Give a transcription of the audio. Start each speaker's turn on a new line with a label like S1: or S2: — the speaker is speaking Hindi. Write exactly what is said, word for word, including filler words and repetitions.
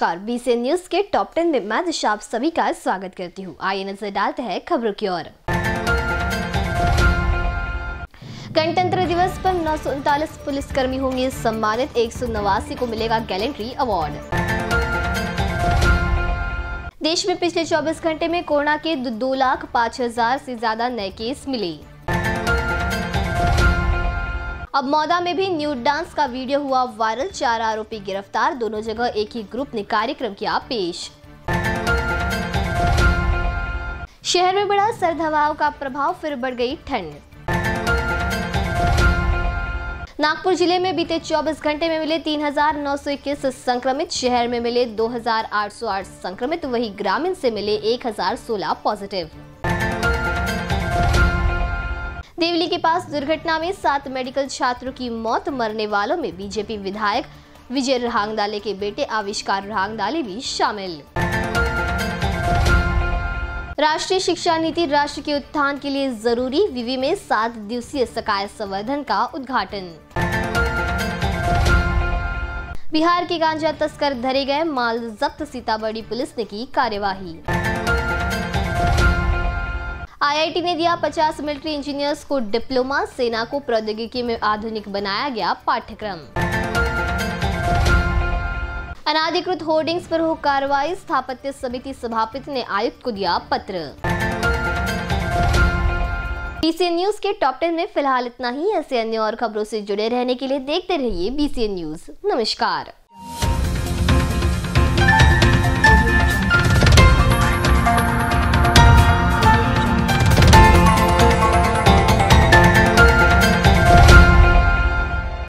S1: नमस्कार, बीसीएन न्यूज के टॉप टेन में मैं दिशा आप सभी का स्वागत करती हूँ। आइए नजर डालते हैं खबरों की ओर। गणतंत्र दिवस पर नौ सौ उनतालीस पुलिसकर्मी होंगे सम्मानित, एक सौ नवासी को मिलेगा गैलेंट्री अवार्ड। देश में पिछले चौबीस घंटे में कोरोना के दो लाख पाँच हजार से ज्यादा नए केस मिले। अब मौदा में भी न्यूड डांस का वीडियो हुआ वायरल, चार आरोपी गिरफ्तार, दोनों जगह एक ही ग्रुप ने कार्यक्रम किया पेश। शहर में बढ़ा सर्द हवाओं का प्रभाव, फिर बढ़ गई ठंड। नागपुर जिले में बीते चौबीस घंटे में मिले तीन हजार नौ सौ इक्कीस संक्रमित, शहर में मिले दो हजार आठ सौ आठ संक्रमित, वहीं ग्रामीण से मिले एक हजार सोलह पॉजिटिव। देवली के पास दुर्घटना में सात मेडिकल छात्रों की मौत, मरने वालों में बीजेपी विधायक विजय रहांगदाले के बेटे आविष्कार रहांगदाले भी शामिल। राष्ट्रीय शिक्षा नीति राष्ट्र के उत्थान के लिए जरूरी, विवि में सात दिवसीय सकाय संवर्धन का उद्घाटन। बिहार के गांजा तस्कर धरे गए, माल जब्त, सीतामढ़ी पुलिस ने की कार्यवाही। आईआईटी ने दिया पचास मिलिट्री इंजीनियर्स को डिप्लोमा, सेना को प्रौद्योगिकी में आधुनिक बनाया गया पाठ्यक्रम। अनाधिकृत होर्डिंग्स पर हो कार्रवाई, स्थापत्य समिति सभापति ने आयुक्त को दिया पत्र। बीसीएन न्यूज के टॉप टेन में फिलहाल इतना ही। ऐसे अन्य और खबरों से जुड़े रहने के लिए देखते रहिए बीसीएन न्यूज। नमस्कार।